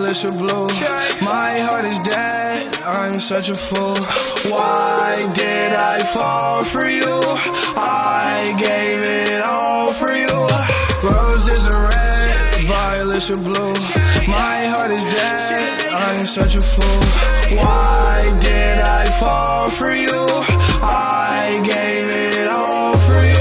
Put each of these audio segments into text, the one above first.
violets are blue. My heart is dead, I'm such a fool. Why did I fall for you? I gave it all for you. Roses are red, violets are blue. My heart is dead, I'm such a fool. Why did I fall for you? I gave it all for you.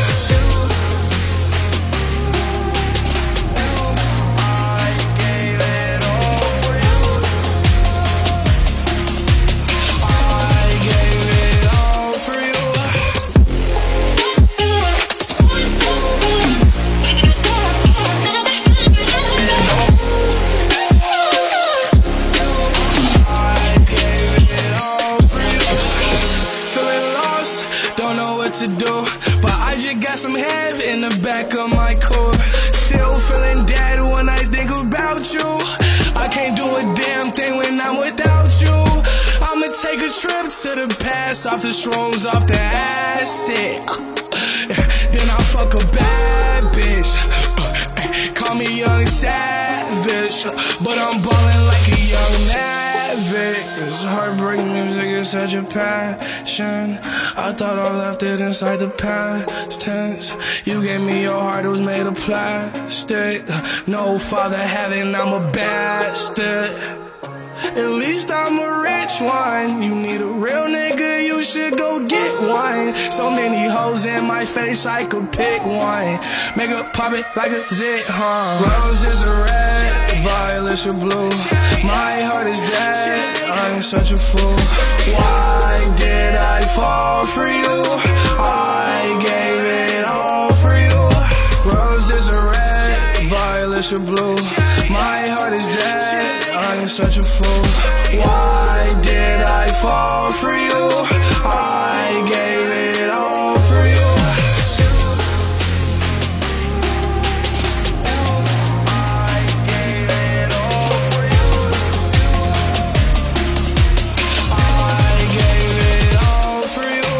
To do, but I just got some head in the back of my core. Still feeling dead when I think about you. I can't do a damn thing when I'm without you. I'ma take a trip to the past, off the shrooms, off the acid. Then I'll fuck a bad bitch. Call me young savage, but I'm ballin' like a young Maverick. This heartbreaking music is such a passion. I thought I left it inside the past tense. You gave me your heart, it was made of plastic. No father having, I'm a bastard. At least I'm a rich one. You need a real nigga, you should go get one. So many hoes in my face, I could pick one. Make her pop it like a zit, Roses are red, violets are blue. My heart is dead, I'm such a fool. Why did I fall for you? I gave it all for you. Roses are red, violets are blue. My heart is dead, I'm such a fool. Why did I fall for you? I gave it all for you. I gave it all for you. I gave it all for you.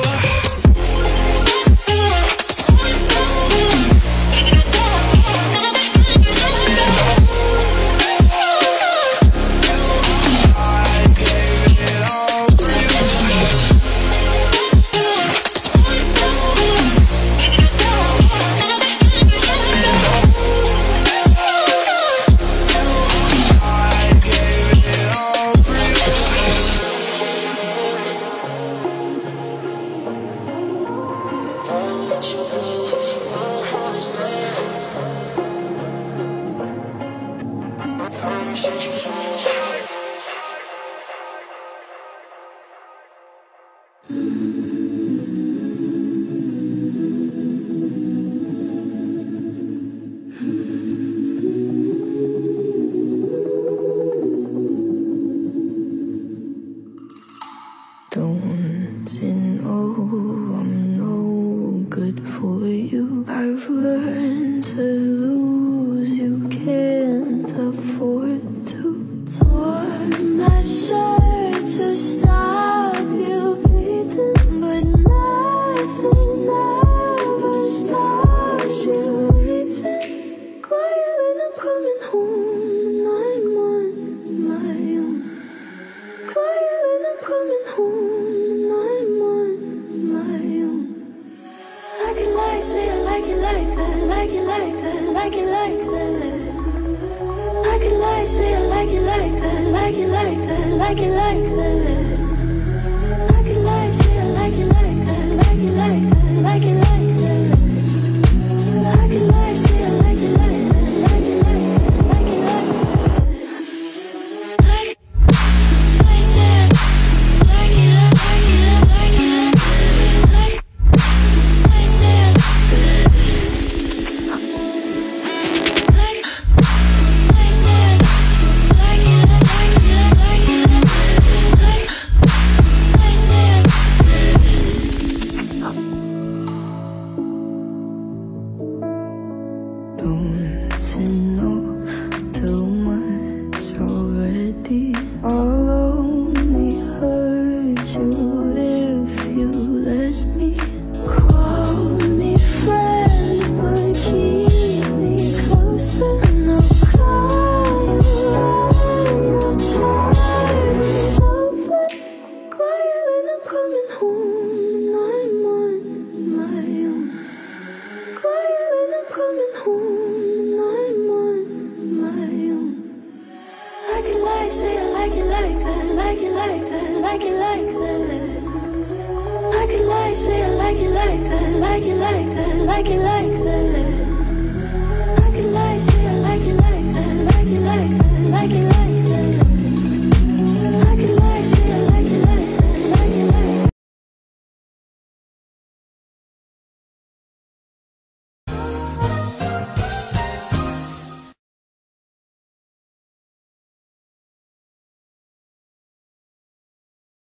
Don't you know I'm no good for you? I've learned to lose, you can't afford to. Tore my shirt to stop you bleeding, but nothing ever stops you leaving. Quiet when I'm coming home and I'm on my own. Quiet when I'm coming home and I'm on my own. Like it like, say I like it like that, like it like that, like it like that. Like it like, say I like it like that, like it like that, like it like that. Like it like, say I like it like that, like it like that, like it like that. Like it like, say I like it like that, like it like that, like it like that. Like I said, like it like it like it like I said. Like I said, like it like it like it like I said. lie, say I like it like that, like it like that, like it like that. I could lie, say I like it like that, like it like that, like it like that. I could lie, say I like it like that, like it like that, like it like that.